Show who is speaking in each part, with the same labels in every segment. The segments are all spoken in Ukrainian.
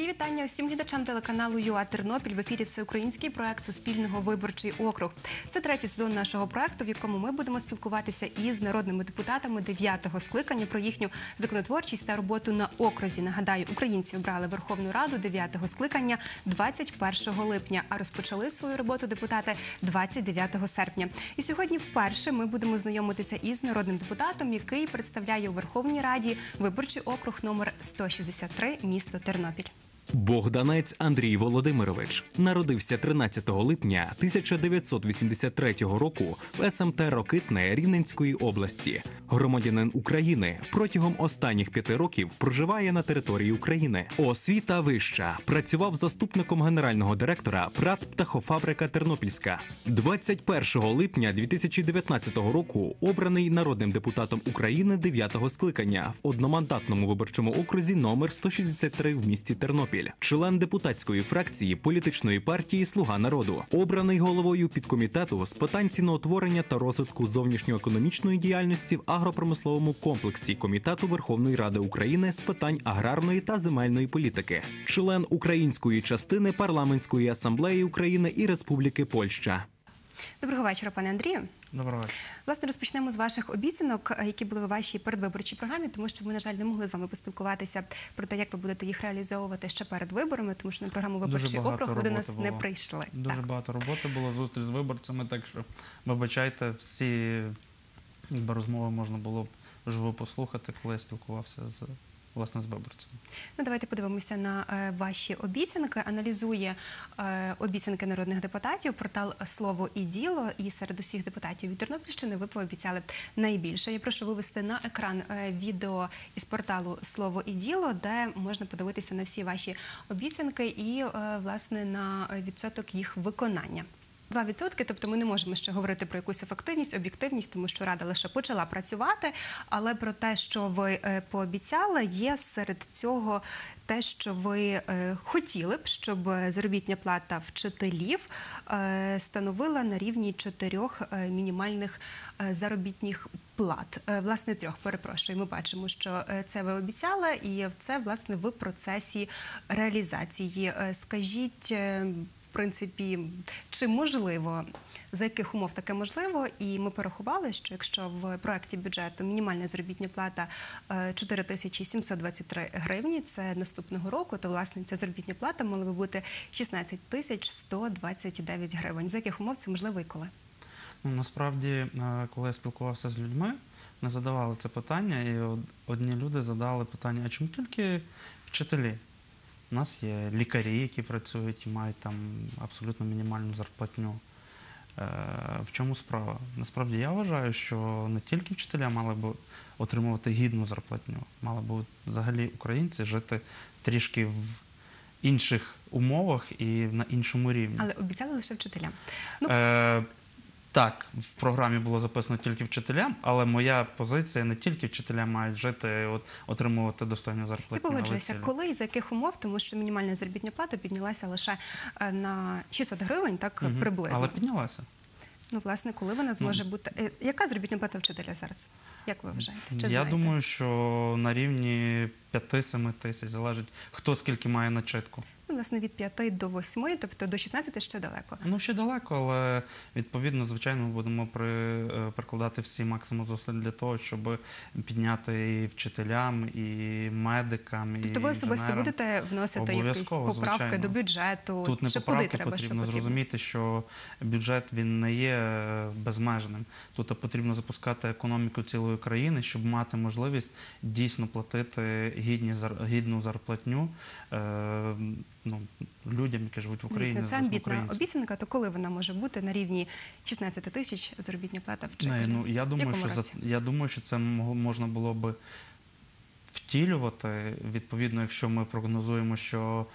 Speaker 1: Мої вітання усім глядачам телеканалу ЮА Тернопіль. В ефірі всеукраїнський проект «Суспільного виборчий округ». Це третій сезон нашого проекту, в якому ми будемо спілкуватися із народними депутатами 9-го скликання про їхню законотворчість та роботу на окрузі. Нагадаю, українці обрали Верховну Раду 9-го скликання 21 липня, а розпочали свою роботу депутати 29 серпня. І сьогодні вперше ми будемо знайомитися із народним депутатом, який представляє у Верховній Раді виборчий округ номер 163, місто Тернопіль.
Speaker 2: Богданець Андрій Володимирович народився 13 липня 1983 року в СМТ Рокитне Рівненської області. Громадянин України, протягом останніх 5 років проживає на території України. Освіта вища. Працював заступником генерального директора ПрАТ «Птахофабрика Тернопільська». 21 липня 2019 року обраний народним депутатом України 9-го скликання в одномандатному виборчому окрузі номер 163 в місті Тернопіль. Член депутатської фракції політичної партії «Слуга народу». Обраний головою підкомітету з питань ціноутворення та розвитку зовнішньоекономічної діяльності в агропромисловому комплексі Комітету Верховної Ради України з питань аграрної та земельної політики. Член української частини Парламентської асамблеї України і Республіки Польща.
Speaker 1: Доброго вечора, пане Андрію.
Speaker 3: Доброго вечора.
Speaker 1: Власне, розпочнемо з ваших обіцянок, які були у вашій передвиборчій програмі, тому що ми, на жаль, не могли з вами поспілкуватися про те, як ви будете їх реалізовувати ще перед виборами, тому що на програму «Виборчий округ» ви до нас не прийшли.
Speaker 3: Дуже багато роботи було, зустріч з виборцями, так що, вибачайте, всі розмови можна було б вживу послухати, коли я спілкувався власне з виборцями.
Speaker 1: Ну, давайте подивимося на ваші обіцянки. Аналізує обіцянки народних депутатів портал «Слово і діло». І серед усіх депутатів від Тернопільщини ви пообіцяли найбільше. Я прошу вивести на екран відео із порталу «Слово і діло», де можна подивитися на всі ваші обіцянки і, власне, на відсоток їх виконання. 2%, тобто ми не можемо ще говорити про якусь ефективність, об'єктивність, тому що Рада лише почала працювати, але про те, що ви пообіцяли, є серед цього те, що ви хотіли б, щоб заробітна плата вчителів становила на рівні 4 мінімальних заробітних плат. Власне, 3, перепрошую. Ми бачимо, що це ви обіцяли, і це, власне, в процесі реалізації. Скажіть, в принципі, чи можливо, за яких умов таке можливо? І ми порахували, що якщо в проекті бюджету мінімальна заробітна плата 4723 гривні, це наступного року, то, власне, ця заробітна плата мала би бути 16129 гривень. За яких умов це можливо і коли?
Speaker 3: Ну, насправді, коли я спілкувався з людьми, не задавали це питання, і одні люди задали питання, а чому тільки вчителі? У нас є лікарі, які працюють і мають там абсолютно мінімальну зарплатню. В чому справа? Насправді я вважаю, що не тільки вчителя мали б отримувати гідну зарплатню, мали б взагалі українці жити трішки в інших умовах і на іншому рівні.
Speaker 1: Але обіцяли лише вчителям.
Speaker 3: Так, в програмі було записано тільки вчителям, але моя позиція не тільки вчителя мають жити, отримувати достойну зарплатню.
Speaker 1: І погоджуюся, коли і за яких умов, тому що мінімальна заробітна плата піднялася лише на 600 гривень, так, приблизно.
Speaker 3: Але піднялася.
Speaker 1: Ну, власне, коли вона зможе бути... Яка заробітна плата вчителя зараз? Як ви вважаєте?
Speaker 3: Я думаю, що на рівні 5-7 тисяч, залежить, хто скільки має начитку.
Speaker 1: Ну, власне, від 5 до 8, тобто до 16 ще далеко.
Speaker 3: Ну, ще далеко, але, відповідно, звичайно, ми будемо прикладати всі максимум зусиль для того, щоб підняти і вчителям, і медикам, і інженерам.
Speaker 1: Тобто ви особисто будете вносити якісь поправки до бюджету?
Speaker 3: Тут не поправки, потрібно зрозуміти, що бюджет, він не є безмежним. Тут потрібно запускати економіку цілої країни, щоб мати можливість дійсно платити гідну зарплатню людям, які живуть в Україні.
Speaker 1: Звісно, це амбітна обіцянка, то коли вона може бути на рівні 16 тисяч заробітна плата вчителя?
Speaker 3: Ну, я думаю, що це можна було б втілювати, відповідно, якщо ми прогнозуємо, що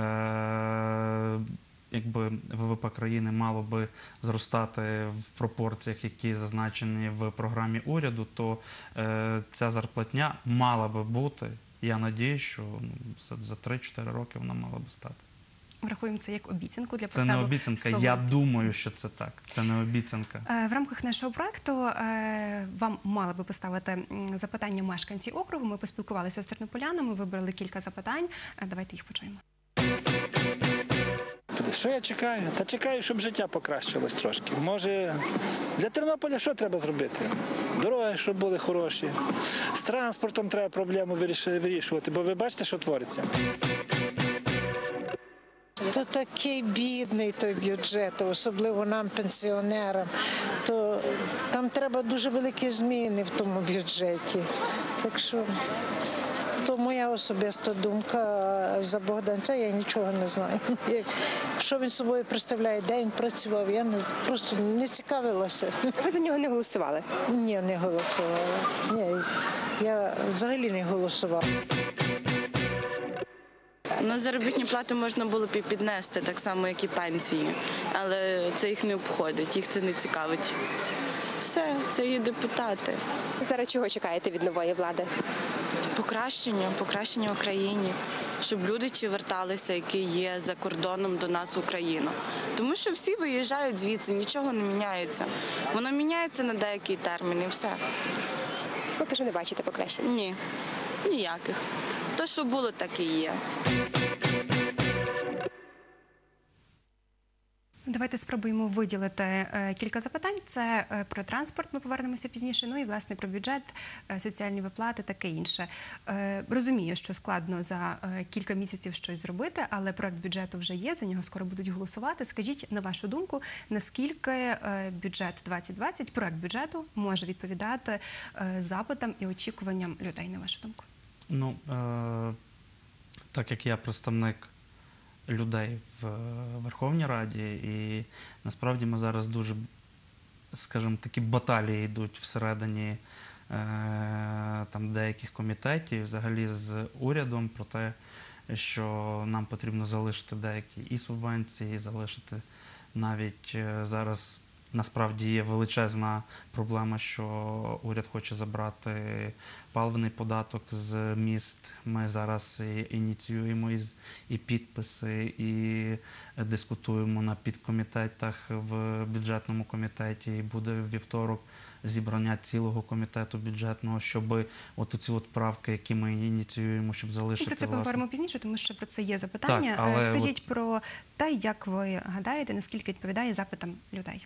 Speaker 3: якби ВВП країни мало би зростати в пропорціях, які зазначені в програмі уряду, то ця зарплатня мала би бути. Я сподіваюся, що за 3-4 роки вона мала би стати.
Speaker 1: Врахуємо це як обіцянку для
Speaker 3: порталу. Це не обіцянка, я думаю, що це так. Це не обіцянка.
Speaker 1: В рамках нашого проєкту вам мали би поставити запитання мешканці округу. Ми поспілкувалися з тернополянами, вибрали кілька запитань. Давайте їх почуємо.
Speaker 4: Що я чекаю? Та чекаю, щоб життя покращилось трошки. Може, для Тернополя що треба зробити? Дороги, щоб були хороші. З транспортом треба проблему вирішувати, бо ви бачите, що твориться.
Speaker 5: То такий бідний той бюджет, особливо нам, пенсіонерам, то там треба дуже великі зміни в тому бюджеті. Так що то моя особиста думка за Богданця, я нічого не знаю. Що він собою представляє, де він працював, я просто не цікавилася.
Speaker 6: Ви за нього не голосували?
Speaker 5: Ні, не голосувала. Ні, я взагалі не голосувала.
Speaker 7: Ну, заробітні плати можна було б і піднести, так само, як і пенсії. Але це їх не обходить, їх це не цікавить. Все, це є депутати.
Speaker 6: Зараз чого чекаєте від нової влади?
Speaker 7: Покращення в країні, щоб люди ті верталися, які є за кордоном до нас в Україну. Тому що всі виїжджають звідси, нічого не міняється. Воно міняється на деякий термін і все.
Speaker 6: Поки що не бачите покращення.
Speaker 7: Ні, ніяких. То, що було, так і є.
Speaker 1: Давайте спробуємо виділити кілька запитань. Це про транспорт, ми повернемося пізніше, ну і, власне, про бюджет, соціальні виплати, таке інше. Розумію, що складно за кілька місяців щось зробити, але проект бюджету вже є, за нього скоро будуть голосувати. Скажіть, на вашу думку, наскільки бюджет 2020, проект бюджету, може відповідати запитам і очікуванням людей, на вашу думку?
Speaker 3: Ну, так як я представник людей в Верховній Раді, і насправді ми зараз дуже, скажімо, такі баталії йдуть всередині там деяких комітетів, взагалі з урядом про те, що нам потрібно залишити деякі і субвенції, залишити навіть зараз. Насправді є величезна проблема, що уряд хоче забрати паливний податок з міст. Ми зараз ініціюємо і підписи, і дискутуємо на підкомітетах в бюджетному комітеті. І буде в вівторок зібрання цілого комітету бюджетного, щоб оці правки, які ми ініціюємо, щоб залишити.
Speaker 1: Про це поговоримо пізніше, тому що про це є запитання.
Speaker 3: Так, але
Speaker 1: скажіть про те, як ви гадаєте, наскільки відповідає запитам людей?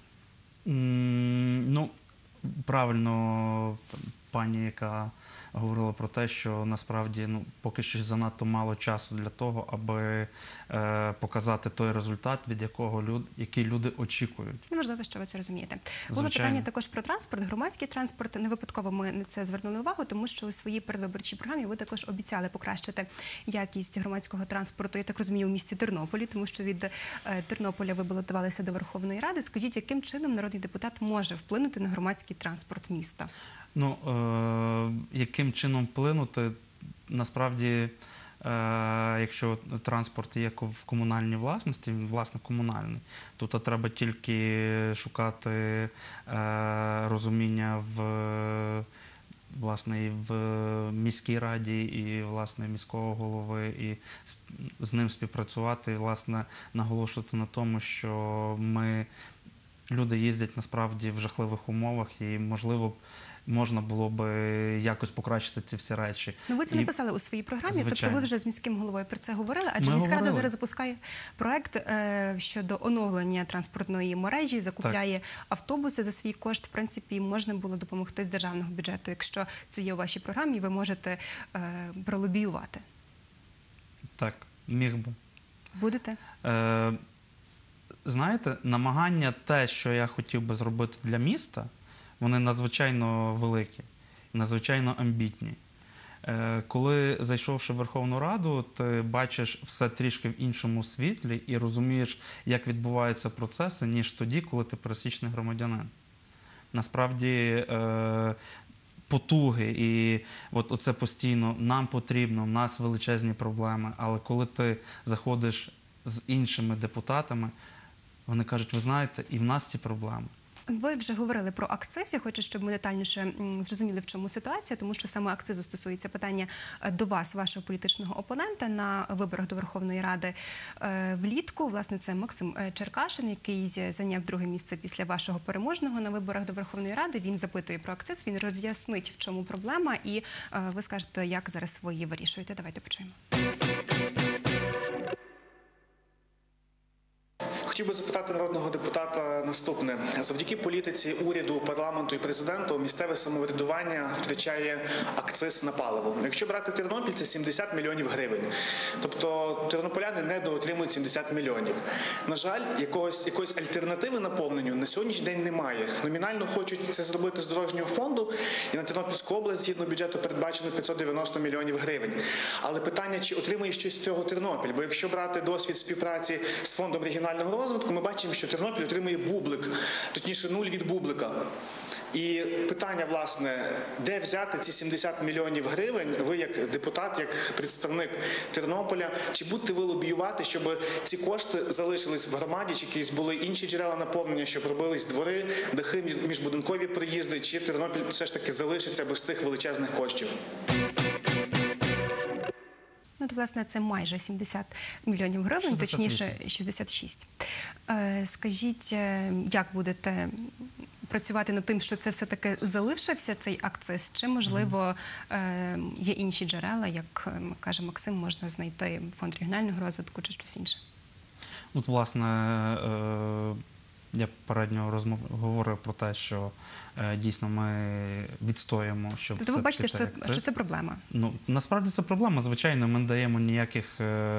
Speaker 3: Ну, правильно пані, яка говорила про те, що насправді поки що занадто мало часу для того, аби показати той результат, від який люди очікують.
Speaker 1: Неважливо, що ви це розумієте. Було
Speaker 3: Звичайно.
Speaker 1: питання також про транспорт, громадський транспорт. Не випадково ми на це звернули увагу, тому що у своїй передвиборчій програмі ви також обіцяли покращити якість громадського транспорту, я так розумію, у місті Тернополі, тому що від Тернополя ви балотувалися до Верховної Ради. Скажіть, яким чином народний депутат може вплинути на громадський транспорт міста?
Speaker 3: Ну, яким чином вплинути? Насправді, якщо транспорт є в комунальній власності, власне, комунальний, то треба тільки шукати розуміння власне, і в міській раді, і власне міського голови, і з ним співпрацювати, і власне наголошувати на тому, що люди їздять насправді в жахливих умовах, і можливо можна було б якось покращити ці всі речі.
Speaker 1: Ну, ви це написали у своїй програмі,
Speaker 3: Звичайно.
Speaker 1: тобто ви вже з міським головою про це говорили, адже
Speaker 3: Ми
Speaker 1: міська рада
Speaker 3: говорили.
Speaker 1: зараз запускає проект щодо оновлення транспортної мережі, закупляє автобуси за свій кошт. В принципі, можна було допомогти з державного бюджету, якщо це є у вашій програмі, ви можете пролобіювати.
Speaker 3: Так, міг би.
Speaker 1: Будете?
Speaker 3: Знаєте, намагання те, що я хотів би зробити для міста, вони надзвичайно великі, надзвичайно амбітні. Коли, зайшовши в Верховну Раду, ти бачиш все трішки в іншому світлі і розумієш, як відбуваються процеси, ніж тоді, коли ти пересічний громадянин. Насправді, потуги і оце постійно нам потрібно, в нас величезні проблеми, але коли ти заходиш з іншими депутатами, вони кажуть, ви знаєте, і в нас ці проблеми.
Speaker 1: Ви вже говорили про акциз. Я хочу, щоб ми детальніше зрозуміли, в чому ситуація, тому що саме акцизу стосується питання до вас, вашого політичного опонента, на виборах до Верховної Ради влітку. Власне, це Максим Черкашин, який зайняв друге місце після вашого переможного на виборах до Верховної Ради. Він запитує про акциз, він роз'яснить, в чому проблема, і ви скажете, як зараз ви її вирішуєте. Давайте почуємо.
Speaker 8: Хотів би запитати народного депутата наступне. Завдяки політиці уряду, парламенту і президенту місцеве самоврядування втрачає акциз на паливо. Якщо брати Тернопіль, це 70 мільйонів гривень. Тобто тернополяни недоотримують 70 мільйонів. На жаль, якоїсь альтернативи наповненню на сьогоднішній день немає. Номінально хочуть це зробити з дорожнього фонду, і на Тернопільську область згідно бюджету передбачено 590 мільйонів гривень. Але питання, чи отримує щось з цього Тернопіль? Бо якщо брати досвід співпраці з фондом регіонального розвитку, ми бачимо, що Тернопіль отримує бублик, точніше 0 від бублика. І питання, власне, де взяти ці 70 мільйонів гривень, ви як депутат, як представник Тернополя, чи будете ви лобіювати, щоб ці кошти залишились в громаді, чи якісь були інші джерела наповнення, щоб робились двори, дахи, міжбудинкові проїзди, чи Тернопіль все ж таки залишиться без цих величезних коштів?
Speaker 1: Ну, то, власне, це майже 70 мільйонів гривень,
Speaker 3: 68.
Speaker 1: точніше 66. Скажіть, як будете працювати над тим, що це все-таки залишився цей акциз, чи, можливо, є інші джерела, як каже Максим, можна знайти фонд регіонального розвитку чи щось інше?
Speaker 3: От, власне, я попередньо говорив про те, що дійсно ми відстоїмо, щоб
Speaker 1: Тобто ви бачите, що це проблема?
Speaker 3: Ну, насправді це проблема. Звичайно, ми не даємо ніяких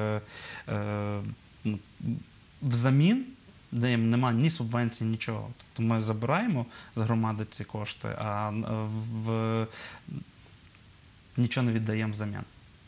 Speaker 3: взамін, немає ні субвенцій, нічого. Тобто ми забираємо з громади ці кошти, а нічого не віддаємо взамін.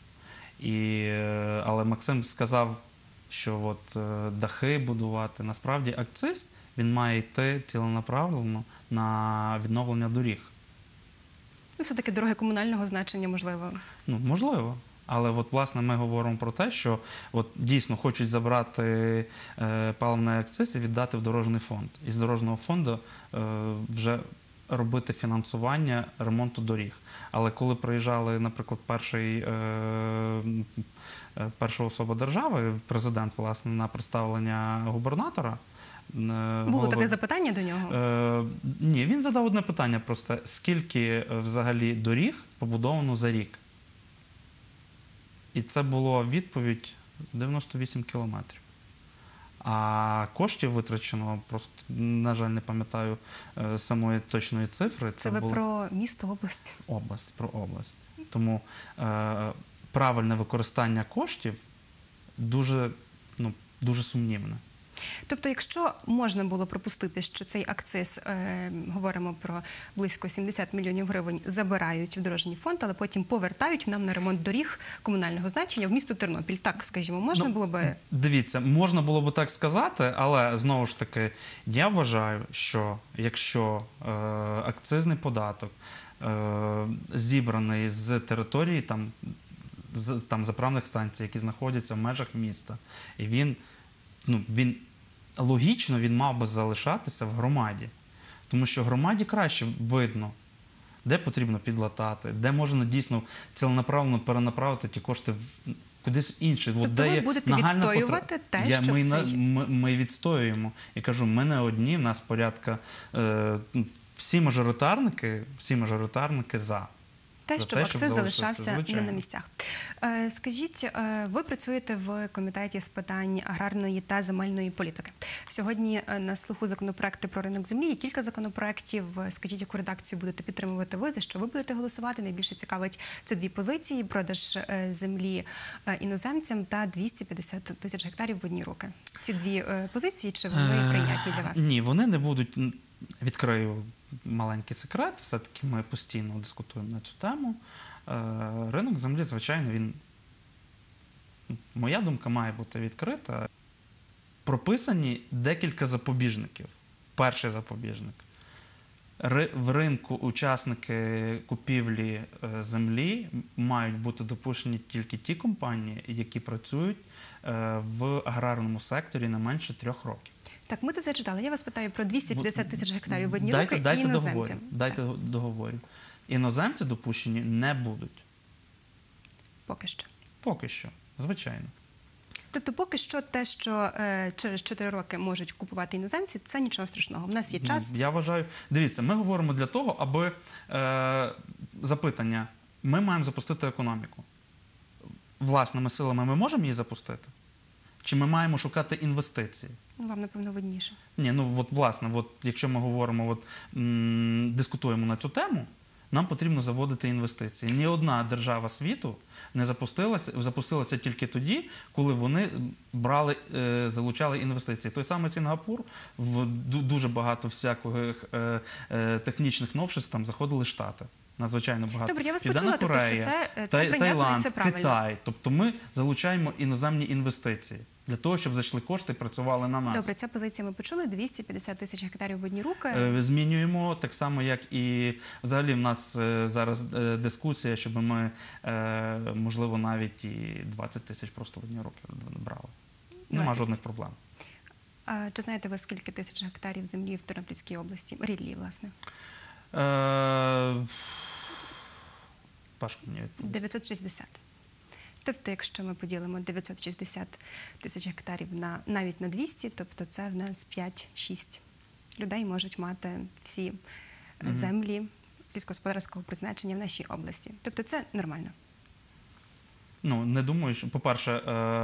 Speaker 3: Але Максим сказав, що от дахи будувати, насправді акциз, він має йти ціленаправленно на відновлення доріг.
Speaker 1: Ну, все-таки дороги комунального значення, можливо.
Speaker 3: Ну, можливо. Але от, власне, ми говоримо про те, що от, дійсно хочуть забрати паливний акциз і віддати в дорожній фонд. І з дорожнього фонду вже робити фінансування ремонту доріг. Але коли приїжджали, наприклад, перша особа держави, президент, власне, на представлення губернатора,
Speaker 1: Було таке запитання до нього?
Speaker 3: Ні, він задав одне питання просто. Скільки взагалі доріг побудовано за рік? І це була відповідь 98 кілометрів. А коштів витрачено, просто, на жаль, не пам'ятаю самої точної цифри.
Speaker 1: Це ви про місто, область?
Speaker 3: Область, про область. Тому правильне використання коштів дуже сумнівне.
Speaker 1: Тобто, якщо можна було пропустити, що цей акциз, говоримо про близько 70 мільйонів гривень, забирають в дорожній фонд, але потім повертають нам на ремонт доріг комунального значення в місто Тернопіль. Так, скажімо, можна було би? Дивіться,
Speaker 3: можна було б так сказати, але, знову ж таки, я вважаю, що якщо акцизний податок зібраний з території там заправних станцій, які знаходяться в межах міста, і він логічно він мав би залишатися в громаді. Тому що громаді краще видно, де потрібно підлатати, де можна дійсно ціленаправленно перенаправити ті кошти кудись інше.
Speaker 1: Тобто ви будете відстоювати те, що
Speaker 3: ми відстоюємо. І кажу, ми не одні, в нас порядка всі мажоритарники за.
Speaker 1: Те, щоб акциз залишався не на місцях. Скажіть, ви працюєте в Комітеті з питань аграрної та земельної політики. Сьогодні на слуху законопроекти про ринок землі. Є кілька законопроектів. Скажіть, яку редакцію будете підтримувати ви, за що ви будете голосувати? Найбільше цікавить це дві позиції – продаж землі іноземцям та 250 тисяч гектарів в одні руки. Ці дві позиції, чи вони прийняті для вас?
Speaker 3: Ні, вони не будуть. Відкрию маленький секрет, все-таки ми постійно дискутуємо на цю тему. Ринок землі, звичайно, моя думка, має бути відкрита. Прописані декілька запобіжників. Перший запобіжник. В ринку учасники купівлі землі мають бути допущені тільки ті компанії, які працюють в аграрному секторі не менше 3 років.
Speaker 1: Так, ми це все читали. Я вас питаю про 250 тисяч гектарів в одні руки і іноземцям.
Speaker 3: Дайте договорю. Іноземці допущені не будуть.
Speaker 1: Поки що?
Speaker 3: Поки що, звичайно.
Speaker 1: Тобто поки що те, що через 4 роки можуть купувати іноземці, це нічого страшного. В нас є час.
Speaker 3: Я вважаю. Дивіться, ми говоримо для того, аби запитання. Ми маємо запустити економіку. Власними силами ми можемо її запустити? чи ми маємо шукати інвестиції?
Speaker 1: Ну, вам, напевно, видніше.
Speaker 3: Ні, ну от власне, от, якщо ми говоримо, дискутуємо на цю тему, нам потрібно заводити інвестиції. Ні одна держава світу не запустилася тільки тоді, коли вони залучали інвестиції. Той самий Сінгапур, дуже багато всяких технічних новшеств там заходили Штати. Надзвичайно багато.
Speaker 1: Добре, я вас
Speaker 3: Південна
Speaker 1: почула, тобто, що
Speaker 3: Корея,
Speaker 1: це прийнятно і
Speaker 3: Таїланд,
Speaker 1: це правильно.
Speaker 3: Китай. Тобто ми залучаємо іноземні інвестиції для того, щоб зайшли кошти і працювали на нас.
Speaker 1: Добре, ця позиція ми почули. 250 тисяч гектарів в одні руки.
Speaker 3: Змінюємо так само, як і взагалі в нас зараз дискусія, щоб ми, можливо, навіть і 20 тисяч просто в одні руки брали. Нема
Speaker 1: 20.
Speaker 3: жодних проблем.
Speaker 1: А чи знаєте ви, скільки тисяч гектарів землі в Тернопільській області? Ріллі, власне.
Speaker 3: Важко мені відповісти.
Speaker 1: 960. Тобто, якщо ми поділимо 960 тисяч гектарів навіть на 200, тобто це в нас 5-6 людей можуть мати всі землі сільськогосподарського призначення в нашій області. Тобто це нормально.
Speaker 3: Ну, не думаю, що, по-перше,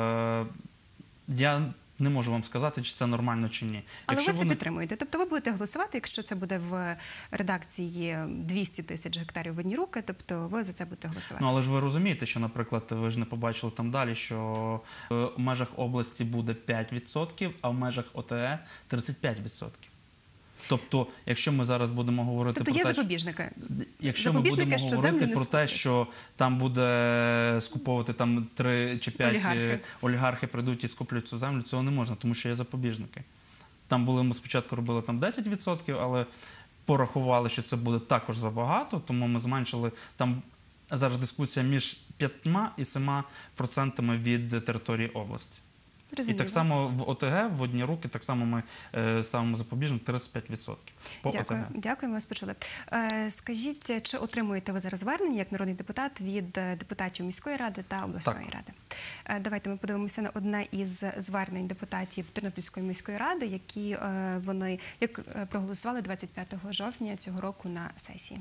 Speaker 3: я не можу вам сказати, чи це нормально, чи ні.
Speaker 1: Але ви це підтримуєте. Тобто ви будете голосувати, якщо це буде в редакції 200 тисяч гектарів в одні руки, тобто ви за це будете голосувати.
Speaker 3: Ну, але ж ви розумієте, що, наприклад, ви ж не побачили там далі, що в межах області буде 5%, а в межах ОТГ 35%. Тобто, якщо ми зараз будемо говорити
Speaker 1: тобто
Speaker 3: про те,
Speaker 1: запобіжники.
Speaker 3: якщо ми будемо говорити про те, що там буде скуповувати там 3 чи 5 олігархи прийдуть і скуплять цю землю, цього не можна, тому що є запобіжники. Там були, ми спочатку робили там 10%, але порахували, що це буде також забагато, тому ми зменшили, там зараз дискусія між 5 і 7% від території області.
Speaker 1: Розуміло.
Speaker 3: І так само в ОТГ, в одні руки, так само ми ставимо запобіжник 35% по
Speaker 1: Дякую.
Speaker 3: ОТГ.
Speaker 1: Дякую, ми вас почули. Скажіть, чи отримуєте ви зараз звернення як народний депутат від депутатів міської ради та обласної ради? Давайте ми подивимося на одне із звернень депутатів Тернопільської міської ради, які вони проголосували 25 жовтня цього року на сесії.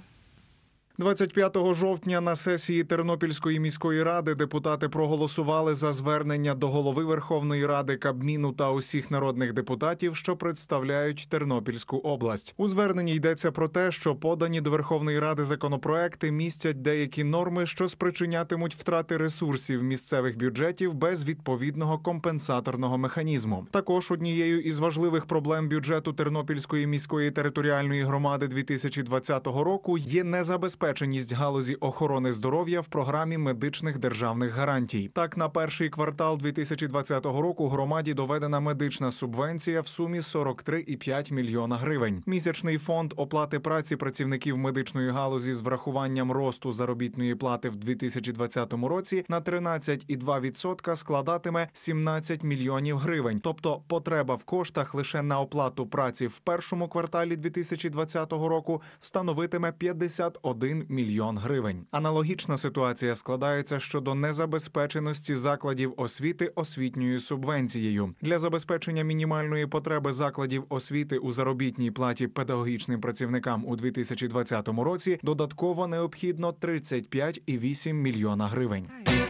Speaker 9: 25 жовтня на сесії Тернопільської міської ради депутати проголосували за звернення до голови Верховної Ради, Кабміну та усіх народних депутатів, що представляють Тернопільську область. У зверненні йдеться про те, що подані до Верховної Ради законопроекти містять деякі норми, що спричинятимуть втрати ресурсів місцевих бюджетів без відповідного компенсаторного механізму. Також однією із важливих проблем бюджету Тернопільської міської територіальної громади 2020 року є незабезпеченість галузі охорони здоров'я в програмі медичних державних гарантій. Так, на перший квартал 2020 року громаді доведена медична субвенція в сумі 43,5 мільйона гривень. Місячний фонд оплати праці працівників медичної галузі з врахуванням росту заробітної плати в 2020 році на 13,2% складатиме 17 мільйонів гривень. Тобто потреба в коштах лише на оплату праці в першому кварталі 2020 року становитиме 51 мільйон гривень. Аналогічна ситуація складається щодо незабезпеченості закладів освіти освітньою субвенцією. Для забезпечення мінімальної потреби закладів освіти у заробітній платі педагогічним працівникам у 2020 році додатково необхідно 35,8 мільйона гривень.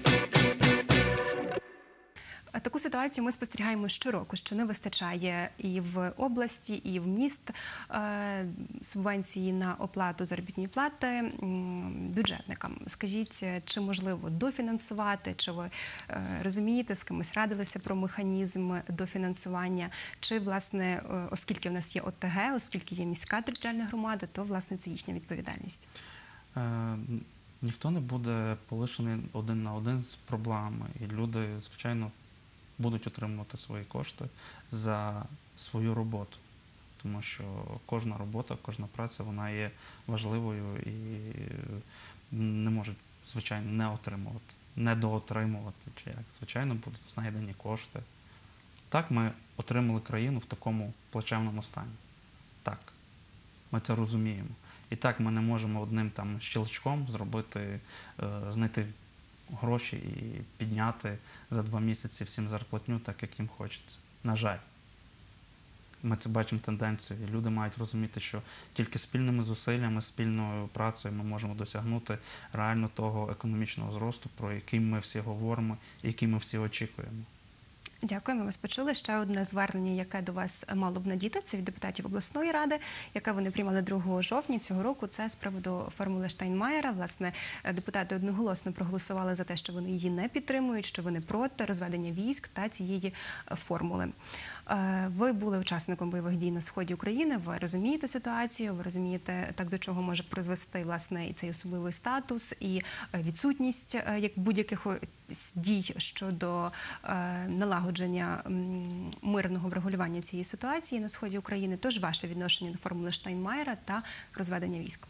Speaker 1: Таку ситуацію ми спостерігаємо щороку, що не вистачає і в області, і в міст субвенції на оплату заробітної плати бюджетникам. Скажіть, чи можливо дофінансувати, чи ви розумієте, з кимось радилися про механізм дофінансування, чи, власне, оскільки в нас є ОТГ, оскільки є міська територіальна громада, то, власне, це їхня відповідальність?
Speaker 3: Ніхто не буде полишений один на один з проблемами. І люди, звичайно, будуть отримувати свої кошти за свою роботу. Тому що кожна робота, кожна праця, вона є важливою і не можуть, звичайно, не отримувати, не доотримувати. Чи як. Звичайно, будуть знайдені кошти. Так, ми отримали країну в такому плачевному стані. Так, ми це розуміємо. І так ми не можемо одним там щелчком зробити, знайти гроші і підняти за 2 місяці всім зарплатню так, як їм хочеться. На жаль. Ми це бачимо тенденцію. І люди мають розуміти, що тільки спільними зусиллями, спільною працею ми можемо досягнути реально того економічного зросту, про який ми всі говоримо і який ми всі очікуємо.
Speaker 1: Дякую, ми вас почули. Ще одне звернення, яке до вас мало б надійти, це від депутатів обласної ради, яке вони приймали 2 жовтня цього року. Це з приводу формули Штайнмаєра. Власне, депутати одноголосно проголосували за те, що вони її не підтримують, що вони проти розведення військ та цієї формули. Ви були учасником бойових дій на сході України, ви розумієте ситуацію, ви розумієте, так до чого може призвести, власне, і цей особливий статус, і відсутність як будь-яких дій щодо налагодження мирного врегулювання цієї ситуації на сході України. Тож ваше відношення до формули Штайнмаєра та розведення військ?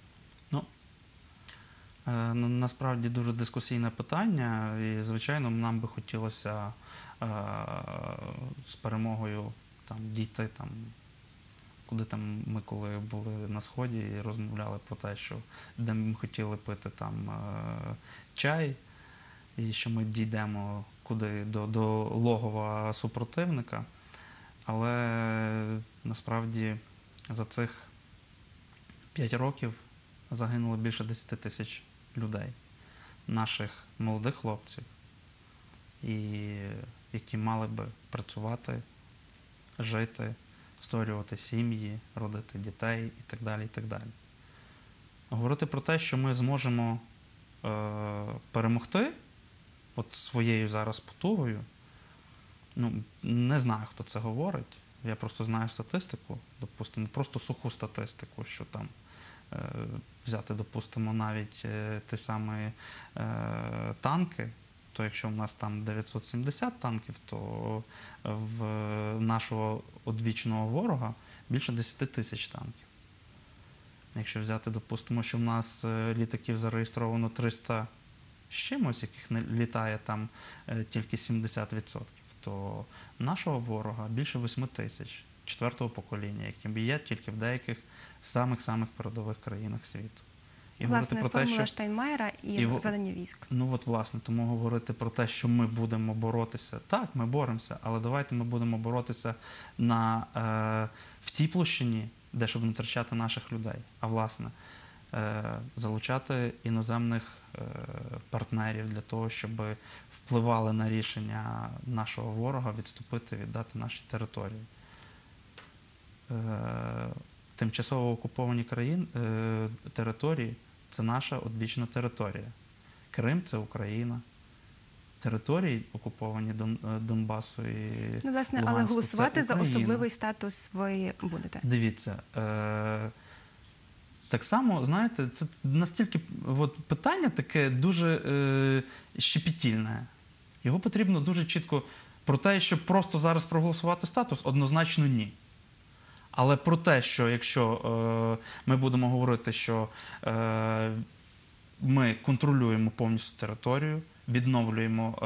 Speaker 3: Насправді дуже дискусійне питання, і, звичайно, нам би хотілося з перемогою дійти, куди ми коли були на Сході і розмовляли про те, що де ми хотіли пити чай, і що ми дійдемо куди до логова супротивника. Але насправді за цих 5 років загинуло більше 10 тисяч людей, наших молодих хлопців, які мали би працювати, жити, створювати сім'ї, родити дітей і так далі, і так далі. Говорити про те, що ми зможемо перемогти своєю зараз потугою, не знаю, хто це говорить. Я просто знаю статистику, допустимо, просто суху статистику, що там взяти, допустимо, навіть ті самі танки, то якщо в нас там 970 танків, то в нашого одвічного ворога більше 10 тисяч танків. Якщо взяти, допустимо, що в нас літаків зареєстровано 300 з чимось, яких не літає там тільки 70%, то нашого ворога більше 8 тисяч 4-го покоління, які є тільки в деяких самих-самих передових країнах світу. І
Speaker 1: власне,
Speaker 3: про те,
Speaker 1: формула Штайнмаєра і розведення військ.
Speaker 3: Власне, тому говорити про те, що ми будемо боротися. Так, ми боремося, але давайте ми будемо боротися в тій площині, де щоб не втрачати наших людей. А власне, залучати іноземних партнерів для того, щоб впливали на рішення нашого ворога відступити, віддати наші території. Тимчасово окуповані території – це наша одвічна територія. Крим – це Україна. Території окуповані Донбасу і
Speaker 1: власне,
Speaker 3: Луганську,
Speaker 1: але голосувати за
Speaker 3: Україна.
Speaker 1: особливий статус ви будете?
Speaker 3: Дивіться, так само, знаєте, це настільки питання таке дуже щепетільне. Його потрібно дуже чітко про те, щоб просто зараз проголосувати статус, однозначно ні. Але про те, що якщо ми будемо говорити, що ми контролюємо повністю територію, відновлюємо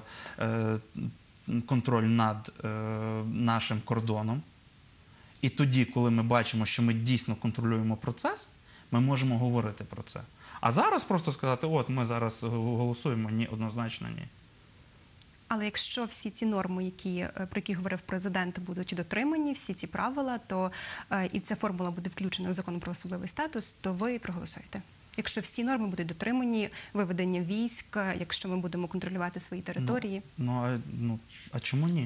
Speaker 3: контроль над нашим кордоном, і тоді, коли ми бачимо, що ми дійсно контролюємо процес, ми можемо говорити про це. А зараз просто сказати, ми зараз голосуємо, ні, однозначно ні.
Speaker 1: Але якщо всі ці норми, про які говорив президент, будуть дотримані, всі ці правила, то і ця формула буде включена в закон про особливий статус, то ви проголосуєте? Якщо всі норми будуть дотримані, виведення військ, якщо ми будемо контролювати свої території?
Speaker 3: А чому ні?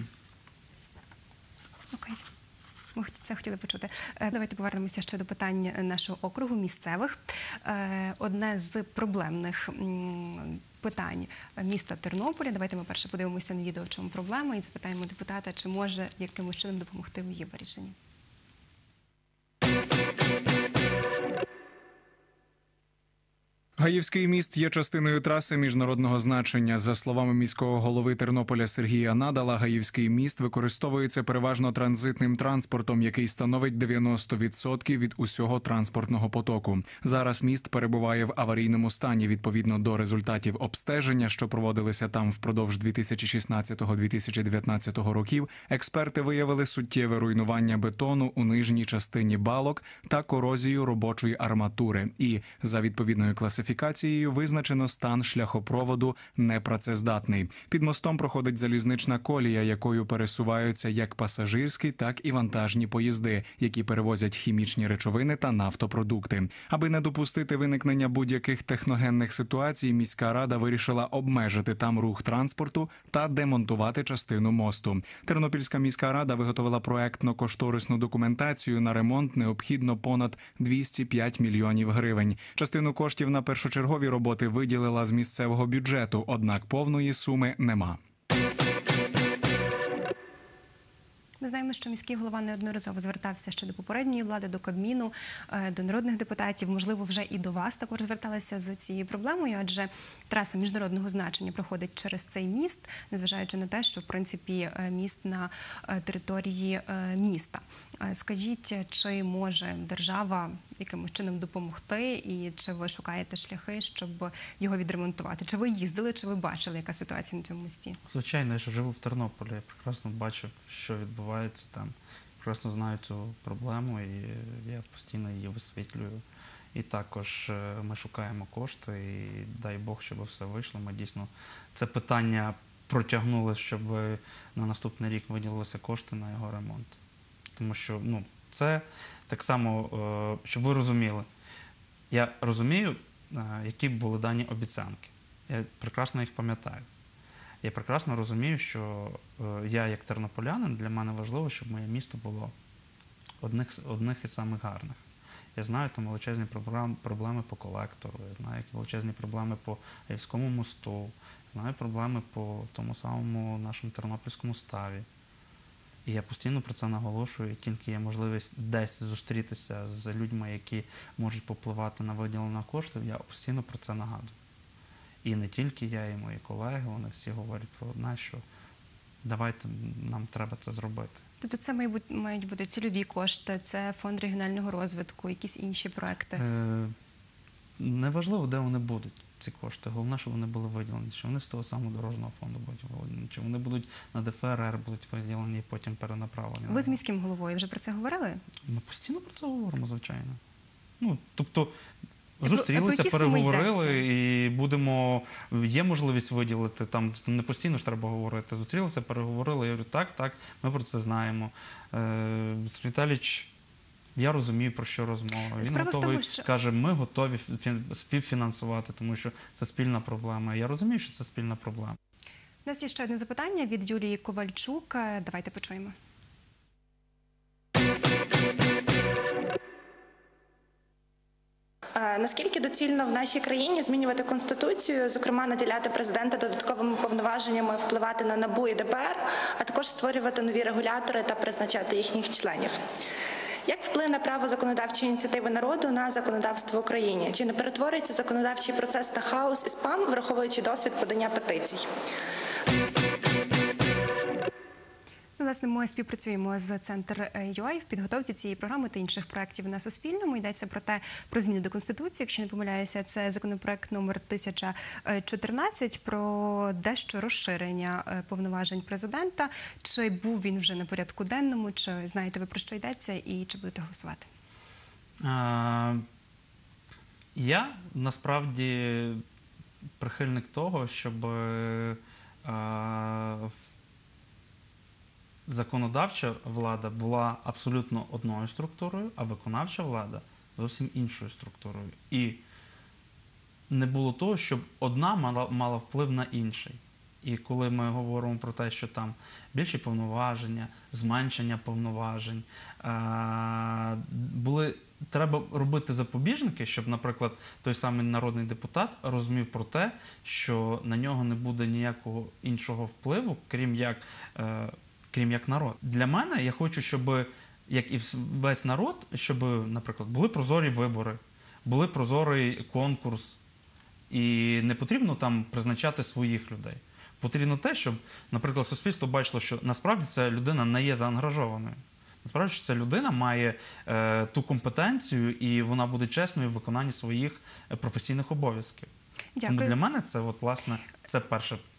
Speaker 1: Окей. Ми це хотіли почути. Давайте повернемося ще до питань нашого округу, місцевих. Одне з проблемних питань міста Тернополя. Давайте ми перше подивимося на відео, в чому проблема, і запитаємо депутата, чи може якимось чином допомогти в її вирішенні.
Speaker 9: Гаївський міст є частиною траси міжнародного значення. За словами міського голови Тернополя Сергія Надала, Гаївський міст використовується переважно транзитним транспортом, який становить 90% від усього транспортного потоку. Зараз міст перебуває в аварійному стані. Відповідно до результатів обстеження, що проводилися там впродовж 2016-2019 років, експерти виявили суттєве руйнування бетону у нижній частині балок та корозію робочої арматури. І, за відповідною класифікацією, специфікацією визначено стан шляхопроводу непрацездатний. Під мостом проходить залізнична колія, якою пересуваються як пасажирські, так і вантажні поїзди, які перевозять хімічні речовини та нафтопродукти. Аби не допустити виникнення будь-яких техногенних ситуацій, міська рада вирішила обмежити там рух транспорту та демонтувати частину мосту. Тернопільська міська рада виготовила проектно-кошторисну документацію на ремонт, необхідно понад 205 мільйонів гривень. Частину коштів на першочергові роботи виділила з місцевого бюджету, однак повної суми нема.
Speaker 1: Ми знаємо, що міський голова неодноразово звертався ще до попередньої влади, до Кабміну, до народних депутатів. Можливо, вже і до вас також зверталися з цією проблемою, адже траса міжнародного значення проходить через цей міст, незважаючи на те, що, в принципі, міст на території міста. Скажіть, чи може держава якимось чином допомогти і чи ви шукаєте шляхи, щоб його відремонтувати? Чи ви їздили, чи ви бачили, яка ситуація на цьому мості?
Speaker 3: Звичайно, я ж живу в Тернополі, я прекрасно бачив, що відбувається там, прекрасно знаю цю проблему і я постійно її висвітлюю. І також ми шукаємо кошти і дай Бог, щоб все вийшло. Ми дійсно це питання протягнули, щоб на наступний рік виділилися кошти на його ремонт. Тому що це так само, щоб ви розуміли, я розумію, які були дані обіцянки. Я прекрасно їх пам'ятаю. Я прекрасно розумію, що я, як тернополянин, для мене важливо, щоб моє місто було одних із самих гарних. Я знаю там величезні проблеми по колектору, я знаю величезні проблеми по Яйському мосту, знаю проблеми по тому самому нашому тернопільському ставі. І я постійно про це наголошую, і тільки є можливість десь зустрітися з людьми, які можуть попливати на виділення коштів, я постійно про це нагадую. І не тільки я, і мої колеги, вони всі говорять про одне, що давайте, нам треба це зробити.
Speaker 1: Тобто це мають бути цільові кошти, це фонд регіонального розвитку, якісь інші проекти?
Speaker 3: Неважливо, де вони будуть, ці кошти. Головне, щоб вони були виділені, чи вони з того самого дорожнього фонду будуть виділені, чи вони будуть на ДФРР будуть виділені і потім перенаправлені.
Speaker 1: Ви з міським головою вже про це говорили?
Speaker 3: Ми постійно про це говоримо, звичайно. Тобто, зустрілися, переговорили і будемо, є можливість виділити, там не постійно ж треба говорити. Зустрілися, переговорили, я говорю, так, ми про це знаємо. Віталійович, я розумію, про що розмова. Він готовий, каже, ми готові співфінансувати, тому що це спільна проблема. Я розумію, що це спільна проблема.
Speaker 1: У нас є ще одне запитання від Юлії Ковальчук. Давайте почуємо.
Speaker 10: Наскільки доцільно в нашій країні змінювати Конституцію, зокрема наділяти президента додатковими повноваженнями впливати на НАБУ і ДБР, а також створювати нові регулятори та призначати їхніх членів? Як вплине право законодавчої ініціативи народу на законодавство в Україні? Чи не перетвориться законодавчий процес на хаос і спам, враховуючи досвід подання петицій?
Speaker 1: Власне, ми співпрацюємо з Центр.ЮА в підготовці цієї програми та інших проєктів на Суспільному. Йдеться про зміни до Конституції, якщо не помиляюся, це законопроект номер 1014 про дещо розширення повноважень президента. Чи був він вже на порядку денному, чи знаєте ви, про що йдеться і чи будете голосувати?
Speaker 3: Я, насправді, прихильник того, щоб законодавча влада була абсолютно одною структурою, а виконавча влада зовсім іншою структурою. І не було того, щоб одна мала вплив на інший. І коли ми говоримо про те, що там більші повноваження, зменшення повноважень, треба робити запобіжники, щоб, наприклад, той самий народний депутат розумів про те, що на нього не буде ніякого іншого впливу, крім як народ. Для мене я хочу, щоб, як і весь народ, щоб, наприклад, були прозорі вибори, були прозорий конкурс, і не потрібно там призначати своїх людей. Потрібно те, щоб, наприклад, суспільство бачило, що насправді ця людина не є заангажованою. Насправді, що ця людина має ту компетенцію і вона буде чесною в виконанні своїх професійних обов'язків.
Speaker 1: Дякую.
Speaker 3: Тому для мене це, власне, це перше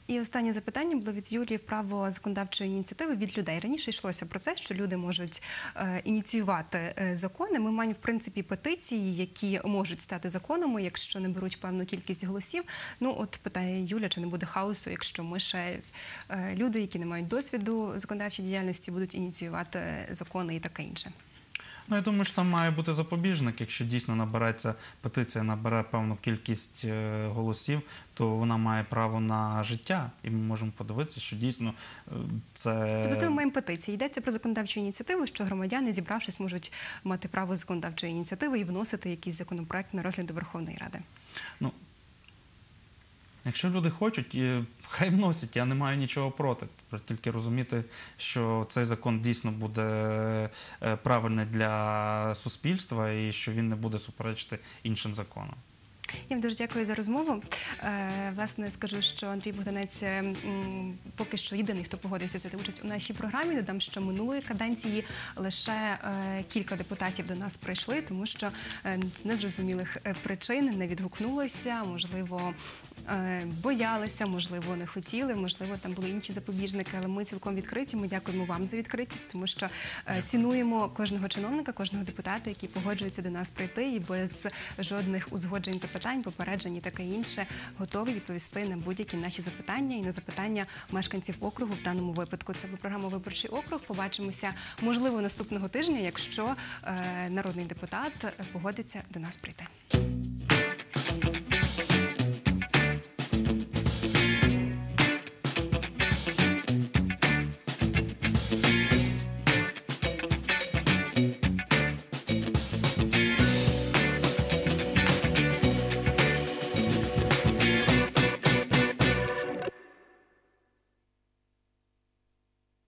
Speaker 1: І останнє запитання було від Юлії право законодавчої ініціативи від людей. Раніше йшлося про це, що люди можуть ініціювати закони. Ми маємо, в принципі, петиції, які можуть стати законами, якщо не беруть певну кількість голосів. Ну, от питає Юля, чи не буде хаосу, якщо ми ще люди, які не мають досвіду законодавчої діяльності, будуть ініціювати закони і таке інше.
Speaker 3: Ну, я думаю, що там має бути запобіжник. Якщо дійсно набереться петиція, набере певну кількість голосів, то вона має право на життя. І ми можемо подивитися, що дійсно це...
Speaker 1: Тобто це ми маємо петиції. Йдеться про законодавчу ініціативу, що громадяни, зібравшись, можуть мати право законодавчої ініціативи і вносити якийсь законопроект на розгляд до Верховної Ради.
Speaker 3: Ну, якщо люди хочуть, хай вносять, я не маю нічого проти. Тільки розуміти, що цей закон дійсно буде правильний для суспільства і що він не буде суперечити іншим законам.
Speaker 1: Я вам дуже дякую за розмову. Власне, скажу, що Андрій Богданець поки що єдиний, хто погодився взяти участь у нашій програмі. Додам, що минулої каденції лише кілька депутатів до нас прийшли, тому що з незрозумілих причин не відгукнулося, можливо, боялися, можливо, не хотіли, можливо, там були інші запобіжники, але ми цілком відкриті. Ми дякуємо вам за відкритість, тому що цінуємо кожного чиновника, кожного депутата, який погоджується до нас прийти і без жодних узгоджень запитань, попереджень і таке інше, готові відповісти на будь-які наші запитання і на запитання мешканців округу в даному випадку. Це була програма «Виборчий округ». Побачимося, можливо, наступного тижня, якщо народний депутат погодиться до нас прийти.